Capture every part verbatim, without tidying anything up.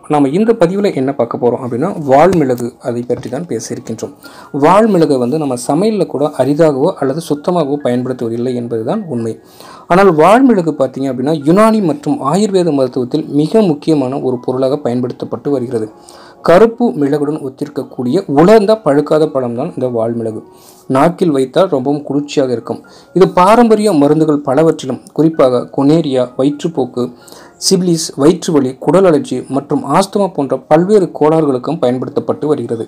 நாம் இந்த பதிவில் என்ன பார்க்க போகிறோம் அப்படின்னா வால்மிளகு அதை பற்றி தான் பேசியிருக்கின்றோம். வால்மிளகை வந்து நம்ம சமையலில் கூட அரிதாகவோ அல்லது சுத்தமாகவோ பயன்படுத்துவதில்லை என்பது தான் உண்மை. ஆனால் வால்மிளகு பார்த்திங்க அப்படின்னா யுனானி மற்றும் ஆயுர்வேத மருத்துவத்தில் மிக முக்கியமான ஒரு பொருளாக பயன்படுத்தப்பட்டு வருகிறது. கருப்பு மிளகுடன் ஒத்திருக்கக்கூடிய உலர்ந்த பழுக்காத பழம் தான் இந்த வால்மிளகு. நாக்கில் வைத்தால் ரொம்பவும் குளிர்ச்சியாக இருக்கும். இது பாரம்பரிய மருந்துகள் பலவற்றிலும், குறிப்பாக கொனேரியா, வயிற்றுப்போக்கு, சிபிலிஸ், வயிற்று வலி, குடல் அழற்சி மற்றும் ஆஸ்துமா போன்ற பல்வேறு கோளாறுகளுக்கும் பயன்படுத்தப்பட்டு வருகிறது.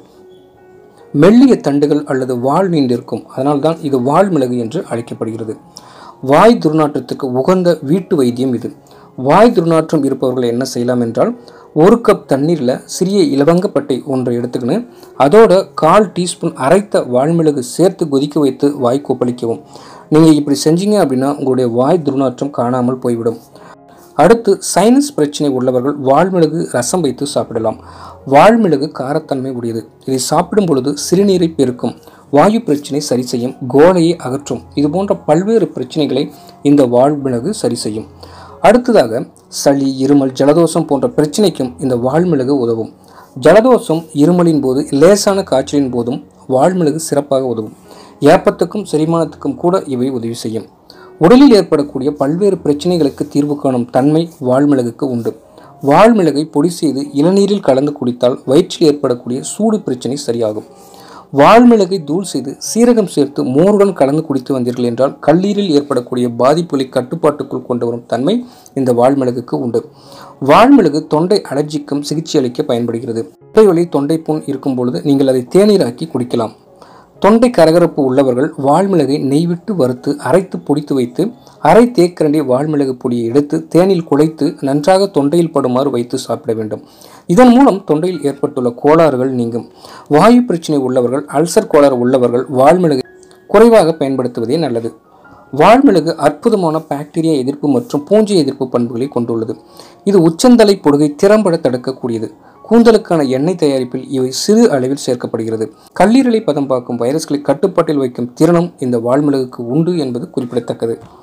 மெல்லிய தண்டுகள் அல்லது வால் நீண்டிருக்கும், அதனால்தான் இது வால்மிளகு என்று அழைக்கப்படுகிறது. வாய் துர்நாற்றத்துக்கு உகந்த வீட்டு வைத்தியம் இது. வாய் துர்நாற்றம் இருப்பவர்கள் என்ன செய்யலாம் என்றால், ஒரு கப் தண்ணீரில் சிறிய இலவங்கப்பட்டை ஒன்றை எடுத்துக்கின்னு அதோட கால் டீஸ்பூன் அரைத்த வால்மிளகு சேர்த்து கொதிக்க வைத்து வாய் கொப்பளிக்கவும். நீங்கள் இப்படி செஞ்சீங்க அப்படின்னா உங்களுடைய வாய் துர்நாற்றம் காணாமல் போய்விடும். அடுத்து, சைனஸ் பிரச்சனை உள்ளவர்கள் வால்மிளகு ரசம் வைத்து சாப்பிடலாம். வால்மிளகு காரத்தன்மை உடையது. இதை சாப்பிடும் பொழுது சிறுநீரை பெருக்கும், வாயு பிரச்சனை சரி செய்யும், கோலையை அகற்றும். இது போன்ற பல்வேறு பிரச்சனைகளை இந்த வால்மிளகு சரி செய்யும். அடுத்ததாக, சளி, இருமல், ஜலதோஷம் போன்ற பிரச்சனைக்கும் இந்த வால்மிளகு உதவும். ஜலதோஷம், இருமலின் போது, லேசான காய்ச்சலின் போதும் வால்மிளகு சிறப்பாக உதவும். ஏப்பத்துக்கும் செரிமானத்துக்கும் கூட இவை உதவி செய்யும். உடலில் ஏற்படக்கூடிய பல்வேறு பிரச்சனைகளுக்கு தீர்வு காணும் தன்மை வால்மிளகுக்கு உண்டு. வால்மிளகை பொடி செய்து இளநீரில் கலந்து குடித்தால் வயிற்றில் ஏற்படக்கூடிய சூடு பிரச்சனை சரியாகும். வால்மிளகை தூள் செய்து சீரகம் சேர்த்து மோருடன் கலந்து குடித்து வந்தீர்கள் என்றால் கல்லீரில் ஏற்படக்கூடிய பாதிப்புகளை கட்டுப்பாட்டுக்குள் கொண்டு வரும் தன்மை இந்த வால்மிளகுக்கு உண்டு. வால்மிளகு தொண்டை அலர்ஜிக்கும் சிகிச்சை அளிக்க பயன்படுகிறது. தொண்டை வலி, தொண்டை புண் இருக்கும் பொழுது நீங்கள் அதை தேநீராக்கி குடிக்கலாம். தொண்டை கரகரப்பு உள்ளவர்கள் வால்மிளகை நெய்விட்டு வறுத்து அரைத்து பொடித்து வைத்து அரை தேக்கரண்டி வால்மிளகு பொடியை எடுத்து தேனில் குழைத்து நன்றாக தொண்டையில் படுமாறு வைத்து சாப்பிட வேண்டும். இதன் மூலம் தொண்டையில் ஏற்பட்டுள்ள கோளாறுகள் நீங்கும். வாயு பிரச்சனை உள்ளவர்கள், அல்சர் கோளாறு உள்ளவர்கள் வால்மிளகை குறைவாக பயன்படுத்துவதே நல்லது. வால்மிளகு அற்புதமான பாக்டீரியா எதிர்ப்பு மற்றும் பூஞ்சை எதிர்ப்பு பண்புகளை கொண்டுள்ளது. இது உச்சந்தலை பொடுகை திறம்பட தடுக்கக்கூடியது. கூந்தலுக்கான எண்ணெய் தயாரிப்பில் இவை சிறு அளவில் சேர்க்கப்படுகிறது. கல்லீரலை பதம் பார்க்கும் வைரஸ்களை கட்டுப்பாட்டில் வைக்கும் திறனும் இந்த வால்மிளகுக்கு உண்டு என்பது குறிப்பிடத்தக்கது.